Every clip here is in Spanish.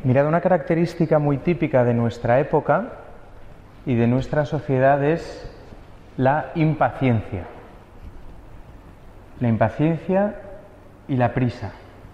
Mirad, una característica muy típica de nuestra época y de nuestra sociedad es la impaciencia. La impaciencia y la prisa.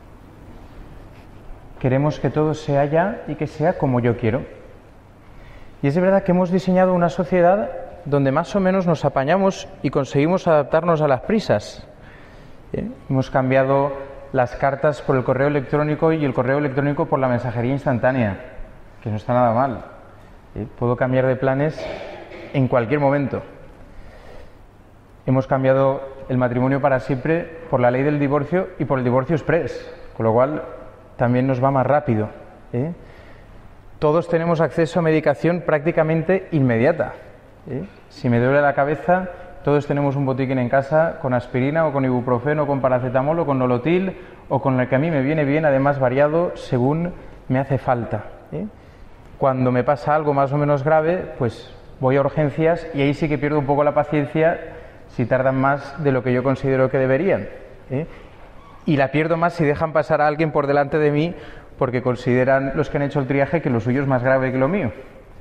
Queremos que todo sea ya y que sea como yo quiero. Y es de verdad que hemos diseñado una sociedad donde más o menos nos apañamos y conseguimos adaptarnos a las prisas. Hemos cambiado las cartas por el correo electrónico y el correo electrónico por la mensajería instantánea, que no está nada mal. Puedo cambiar de planes en cualquier momento. Hemos cambiado el matrimonio para siempre por la ley del divorcio y por el divorcio express, con lo cual también nos va más rápido. Todos tenemos acceso a medicación prácticamente inmediata. Si me duele la cabeza, todos tenemos un botiquín en casa con aspirina o con ibuprofeno o con paracetamol o con nolotil o con el que a mí me viene bien, además variado según me hace falta. Cuando me pasa algo más o menos grave, pues voy a urgencias y ahí sí que pierdo un poco la paciencia si tardan más de lo que yo considero que deberían. Y la pierdo más si dejan pasar a alguien por delante de mí porque consideran los que han hecho el triaje que lo suyo es más grave que lo mío.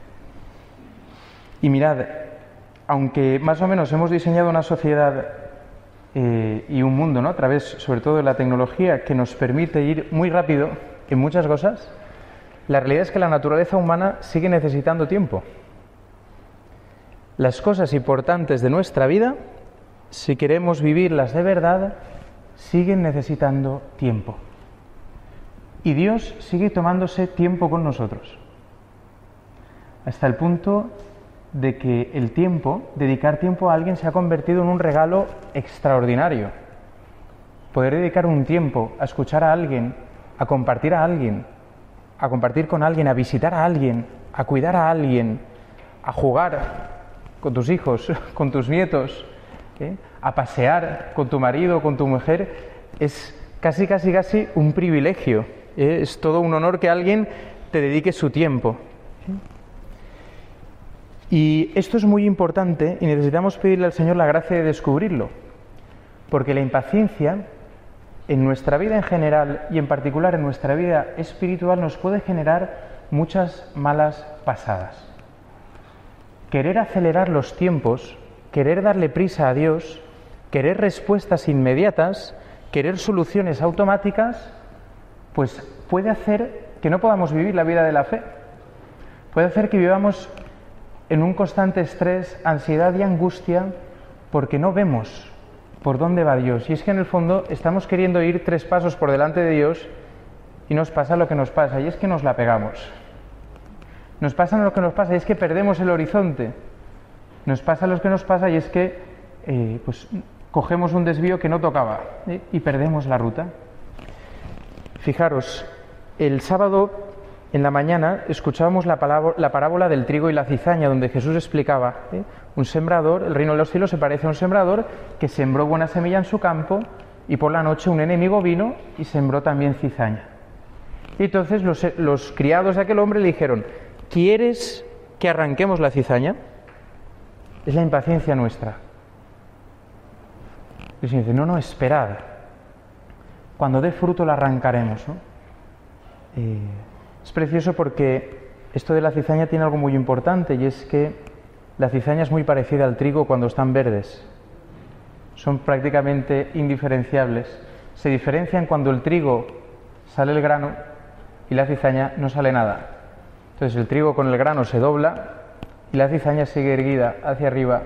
Y mirad, aunque más o menos hemos diseñado una sociedad y un mundo, ¿no?, a través sobre todo de la tecnología que nos permite ir muy rápido en muchas cosas, la realidad es que la naturaleza humana sigue necesitando tiempo. Las cosas importantes de nuestra vida, si queremos vivirlas de verdad, siguen necesitando tiempo. Y Dios sigue tomándose tiempo con nosotros. Hasta el punto de que el tiempo, dedicar tiempo a alguien, se ha convertido en un regalo extraordinario. Poder dedicar un tiempo a escuchar a alguien, a compartir con alguien, a visitar a alguien, a cuidar a alguien, a jugar con tus hijos, con tus nietos, a pasear con tu marido, con tu mujer, es casi un privilegio. Es todo un honor que alguien te dedique su tiempo. Y esto es muy importante y necesitamos pedirle al Señor la gracia de descubrirlo, porque la impaciencia en nuestra vida en general y en particular en nuestra vida espiritual nos puede generar muchas malas pasadas. Querer acelerar los tiempos, querer darle prisa a Dios, querer respuestas inmediatas, querer soluciones automáticas, pues puede hacer que no podamos vivir la vida de la fe. Puede hacer que vivamos en un constante estrés, ansiedad y angustia porque no vemos por dónde va Dios. Y es que en el fondo estamos queriendo ir 3 pasos por delante de Dios y nos pasa lo que nos pasa, y es que nos la pegamos. Nos pasa lo que nos pasa y es que perdemos el horizonte. Nos pasa lo que nos pasa y es que pues cogemos un desvío que no tocaba y perdemos la ruta. Fijaros, el sábado en la mañana escuchábamos la parábola del trigo y la cizaña, donde Jesús explicaba, un sembrador, el reino de los cielos se parece a un sembrador que sembró buena semilla en su campo y por la noche un enemigo vino y sembró también cizaña. Y entonces los criados de aquel hombre le dijeron: ¿quieres que arranquemos la cizaña? Es la impaciencia nuestra. Y el Señor dice: no, esperad, cuando dé fruto la arrancaremos, ¿no? Es precioso porque esto de la cizaña tiene algo muy importante, y es que la cizaña es muy parecida al trigo cuando están verdes. Son prácticamente indiferenciables. Se diferencian cuando el trigo sale el grano y la cizaña no sale nada. Entonces el trigo con el grano se dobla y la cizaña sigue erguida hacia arriba.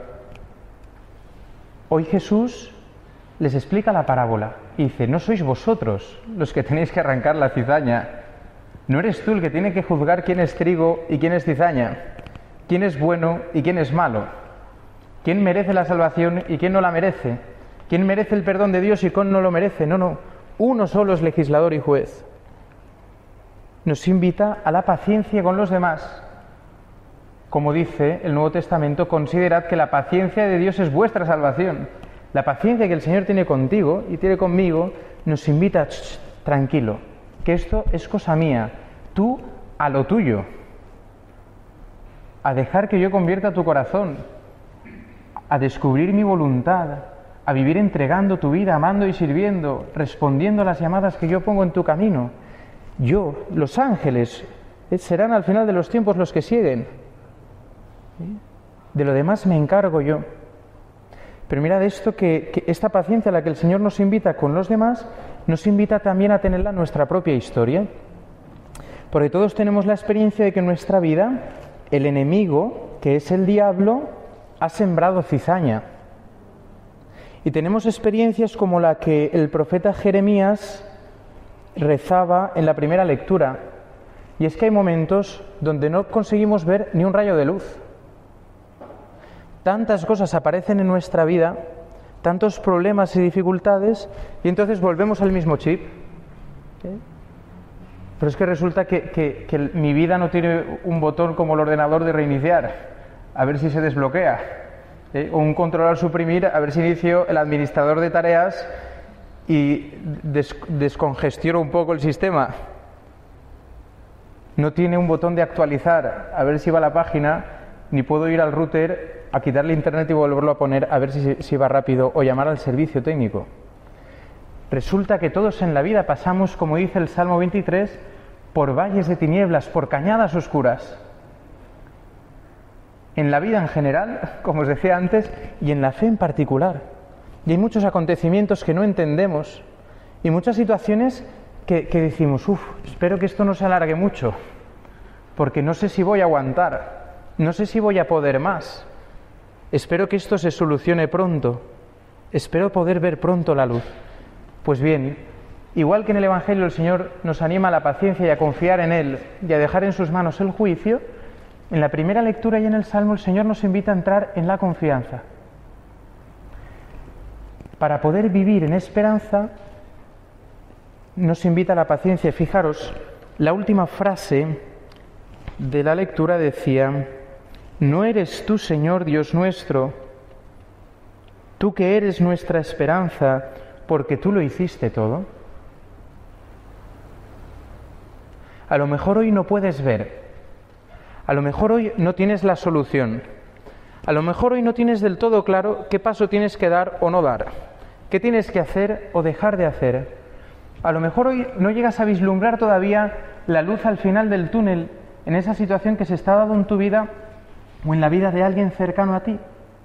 Hoy Jesús les explica la parábola y dice: no sois vosotros los que tenéis que arrancar la cizaña. No eres tú el que tiene que juzgar quién es trigo y quién es cizaña, quién es bueno y quién es malo, quién merece la salvación y quién no la merece, quién merece el perdón de Dios y quién no lo merece. No, uno solo es legislador y juez. Nos invita a la paciencia con los demás. Como dice el Nuevo Testamento: considerad que la paciencia de Dios es vuestra salvación. La paciencia que el Señor tiene contigo y tiene conmigo nos invita: tranquilo, que esto es cosa mía, tú a lo tuyo, a dejar que yo convierta tu corazón, a descubrir mi voluntad, a vivir entregando tu vida, amando y sirviendo, respondiendo a las llamadas que yo pongo en tu camino. Yo, los ángeles, serán al final de los tiempos los que siguen. De lo demás me encargo yo. Pero mirad esto, que esta paciencia a la que el Señor nos invita con los demás, nos invita también a tenerla en nuestra propia historia. Porque todos tenemos la experiencia de que en nuestra vida el enemigo, que es el diablo, ha sembrado cizaña. Y tenemos experiencias como la que el profeta Jeremías rezaba en la primera lectura. Y es que hay momentos donde no conseguimos ver ni un rayo de luz. Tantas cosas aparecen en nuestra vida, tantos problemas y dificultades, y entonces volvemos al mismo chip. Pero es que resulta que mi vida no tiene un botón como el ordenador de reiniciar, a ver si se desbloquea, o un control al suprimir, a ver si inicio el administrador de tareas y descongestiono un poco el sistema. No tiene un botón de actualizar, a ver si va a la página, ni puedo ir al router a quitarle internet y volverlo a poner a ver si va rápido, o llamar al servicio técnico. Resulta que todos en la vida pasamos, como dice el Salmo 23, por valles de tinieblas, por cañadas oscuras. En la vida en general, como os decía antes, y en la fe en particular. Y hay muchos acontecimientos que no entendemos y muchas situaciones que decimos, espero que esto no se alargue mucho, porque no sé si voy a aguantar, no sé si voy a poder más. Espero que esto se solucione pronto, espero poder ver pronto la luz. Pues bien, igual que en el Evangelio el Señor nos anima a la paciencia y a confiar en Él y a dejar en sus manos el juicio, en la primera lectura y en el Salmo el Señor nos invita a entrar en la confianza. Para poder vivir en esperanza, nos invita a la paciencia. Fijaros, la última frase de la lectura decía: ¿no eres tú, Señor Dios nuestro, tú que eres nuestra esperanza, porque tú lo hiciste todo? A lo mejor hoy no puedes ver, a lo mejor hoy no tienes la solución, a lo mejor hoy no tienes del todo claro qué paso tienes que dar o no dar, qué tienes que hacer o dejar de hacer. A lo mejor hoy no llegas a vislumbrar todavía la luz al final del túnel en esa situación que se está dando en tu vida o en la vida de alguien cercano a ti.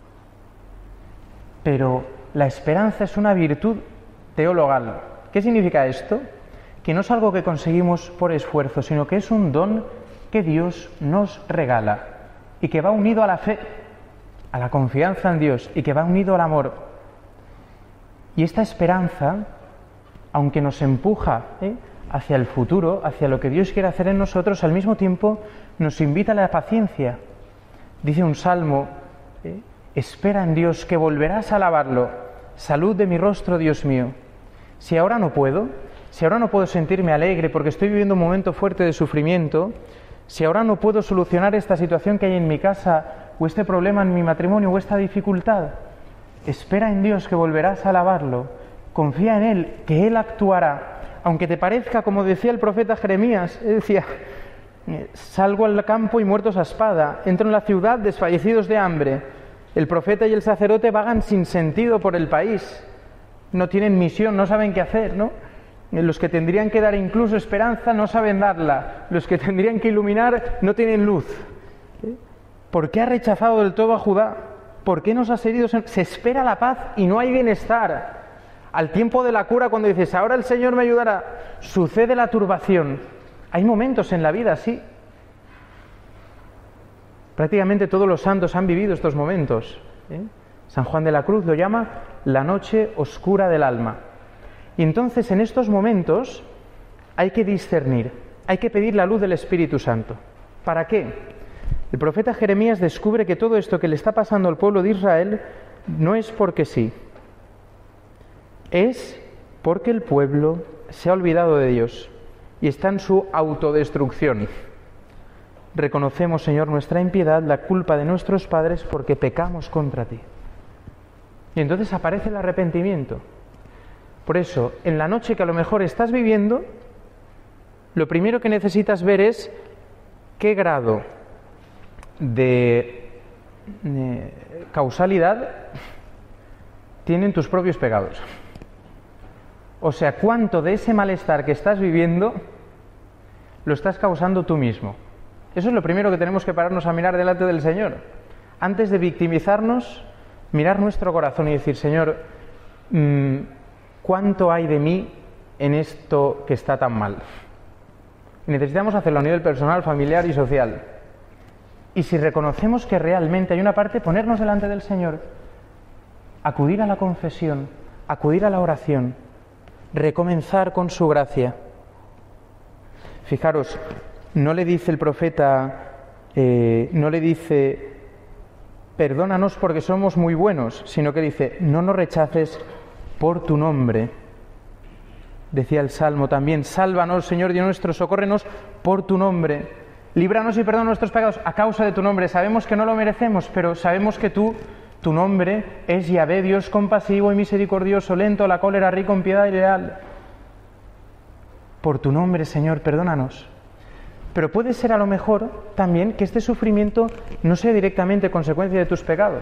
Pero la esperanza es una virtud teologal. ¿Qué significa esto? Que no es algo que conseguimos por esfuerzo, sino que es un don que Dios nos regala y que va unido a la fe, a la confianza en Dios, y que va unido al amor. Y esta esperanza, aunque nos empuja hacia el futuro, hacia lo que Dios quiere hacer en nosotros, al mismo tiempo nos invita a la paciencia. Dice un salmo, espera en Dios, que volverás a alabarlo. Salud de mi rostro, Dios mío. Si ahora no puedo sentirme alegre porque estoy viviendo un momento fuerte de sufrimiento, si ahora no puedo solucionar esta situación que hay en mi casa, o este problema en mi matrimonio, o esta dificultad, espera en Dios, que volverás a alabarlo. Confía en Él, que Él actuará. Aunque te parezca, como decía el profeta Jeremías, decía: salgo al campo y muertos a espada, entro en la ciudad desfallecidos de hambre. El profeta y el sacerdote vagan sin sentido por el país, no tienen misión, no saben qué hacer, ¿no? Los que tendrían que dar incluso esperanza no saben darla, los que tendrían que iluminar no tienen luz. ¿Por qué ha rechazado del todo a Judá? ¿Por qué nos ha herido? Se espera la paz y no hay bienestar. Al tiempo de la cura, cuando dices, ahora el Señor me ayudará, sucede la turbación. Hay momentos en la vida así. Prácticamente todos los santos han vivido estos momentos. San Juan de la Cruz lo llama la noche oscura del alma. Y entonces en estos momentos hay que discernir, hay que pedir la luz del Espíritu Santo. ¿Para qué? El profeta Jeremías descubre que todo esto que le está pasando al pueblo de Israel no es porque sí. Es porque el pueblo se ha olvidado de Dios y está en su autodestrucción. Reconocemos, Señor, nuestra impiedad, la culpa de nuestros padres porque pecamos contra ti. Y entonces aparece el arrepentimiento. Por eso, en la noche que a lo mejor estás viviendo, lo primero que necesitas ver es qué grado de causalidad tienen tus propios pecados. O sea, cuánto de ese malestar que estás viviendo lo estás causando tú mismo. Eso es lo primero que tenemos que pararnos a mirar delante del Señor. Antes de victimizarnos, mirar nuestro corazón y decir, Señor, ¿cuánto hay de mí en esto que está tan mal? Necesitamos hacerlo a nivel personal, familiar y social. Y si reconocemos que realmente hay una parte, ponernos delante del Señor, acudir a la confesión, acudir a la oración, recomenzar con su gracia. Fijaros, no le dice el profeta, no le dice, perdónanos porque somos muy buenos, sino que dice, no nos rechaces por tu nombre. Decía el Salmo también, sálvanos, Señor Dios nuestro, socórrenos por tu nombre. Líbranos y perdona nuestros pecados a causa de tu nombre. Sabemos que no lo merecemos, pero sabemos que tu nombre es Yahvé, Dios compasivo y misericordioso, lento a la cólera, rico en piedad y leal. Por tu nombre, Señor, perdónanos. Pero puede ser a lo mejor también que este sufrimiento no sea directamente consecuencia de tus pecados.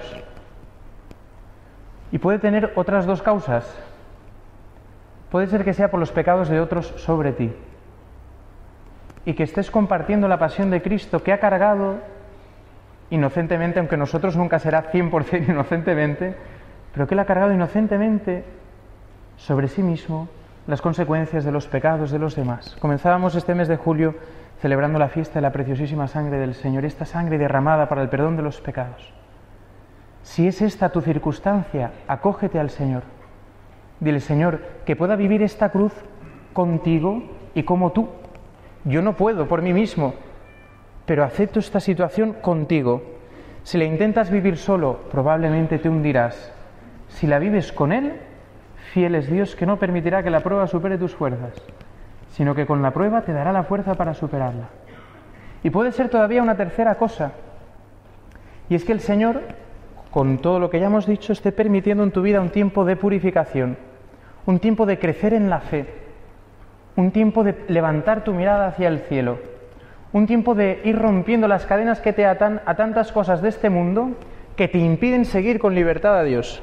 Y puede tener otras dos causas. Puede ser que sea por los pecados de otros sobre ti. Y que estés compartiendo la pasión de Cristo que ha cargado inocentemente, aunque nosotros nunca será 100% inocentemente, pero que Él ha cargado inocentemente sobre sí mismo las consecuencias de los pecados de los demás. Comenzábamos este mes de julio celebrando la fiesta de la preciosísima sangre del Señor, esta sangre derramada para el perdón de los pecados. Si es esta tu circunstancia, acógete al Señor. Dile, Señor, que pueda vivir esta cruz contigo y como tú. Yo no puedo por mí mismo, pero acepto esta situación contigo. Si la intentas vivir solo, probablemente te hundirás. Si la vives con Él, fiel es Dios que no permitirá que la prueba supere tus fuerzas, sino que con la prueba te dará la fuerza para superarla. Y puede ser todavía una tercera cosa, y es que el Señor, con todo lo que ya hemos dicho, esté permitiendo en tu vida un tiempo de purificación, un tiempo de crecer en la fe, un tiempo de levantar tu mirada hacia el cielo, un tiempo de ir rompiendo las cadenas que te atan a tantas cosas de este mundo que te impiden seguir con libertad a Dios.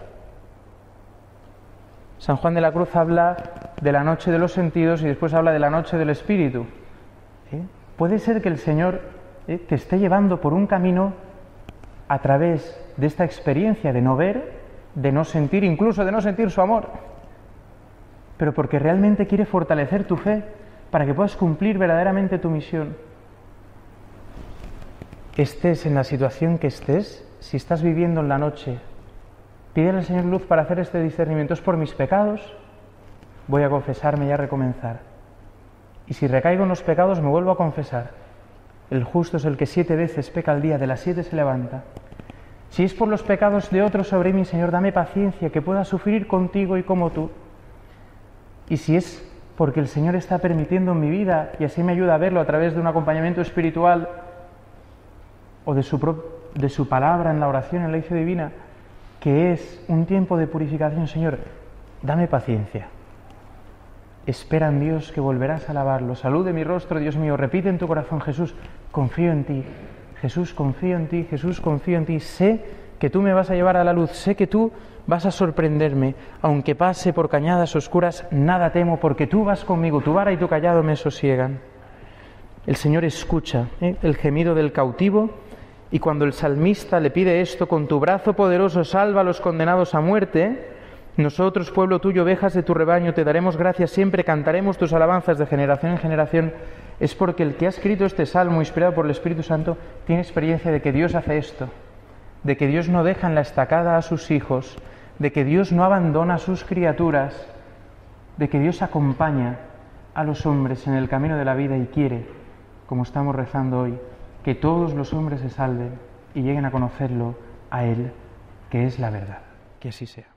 San Juan de la Cruz habla de la noche de los sentidos y después habla de la noche del espíritu. Puede ser que el Señor te esté llevando por un camino a través de esta experiencia de no ver, de no sentir, incluso de no sentir su amor, pero porque realmente quiere fortalecer tu fe para que puedas cumplir verdaderamente tu misión. Estés en la situación que estés, si estás viviendo en la noche, pídele al Señor luz para hacer este discernimiento. Es por mis pecados, voy a confesarme y a recomenzar. Y si recaigo en los pecados, me vuelvo a confesar. El justo es el que 7 veces peca al día, de las 7 se levanta. Si es por los pecados de otros sobre mí, Señor, dame paciencia, que pueda sufrir contigo y como tú. Y si es porque el Señor está permitiendo en mi vida, y así me ayuda a verlo a través de un acompañamiento espiritual o de su palabra en la oración, en la lección divina, que es un tiempo de purificación, Señor, dame paciencia. Espera en Dios que volverás a alabarlo. Salud de mi rostro, Dios mío. Repite en tu corazón, Jesús, confío en ti. Jesús, confío en ti. Jesús, confío en ti. Sé que tú me vas a llevar a la luz. Sé que tú vas a sorprenderme. Aunque pase por cañadas oscuras, nada temo, porque tú vas conmigo. Tu vara y tu cayado me sosiegan. El Señor escucha el gemido del cautivo, y cuando el salmista le pide esto, con tu brazo poderoso salva a los condenados a muerte, nosotros, pueblo tuyo, ovejas de tu rebaño, te daremos gracias siempre, cantaremos tus alabanzas de generación en generación. Es porque el que ha escrito este salmo, inspirado por el Espíritu Santo, tiene experiencia de que Dios hace esto, de que Dios no deja en la estacada a sus hijos, de que Dios no abandona a sus criaturas, de que Dios acompaña a los hombres en el camino de la vida y quiere, como estamos rezando hoy, que todos los hombres se salven y lleguen a conocerlo a Él, que es la verdad. Que así sea.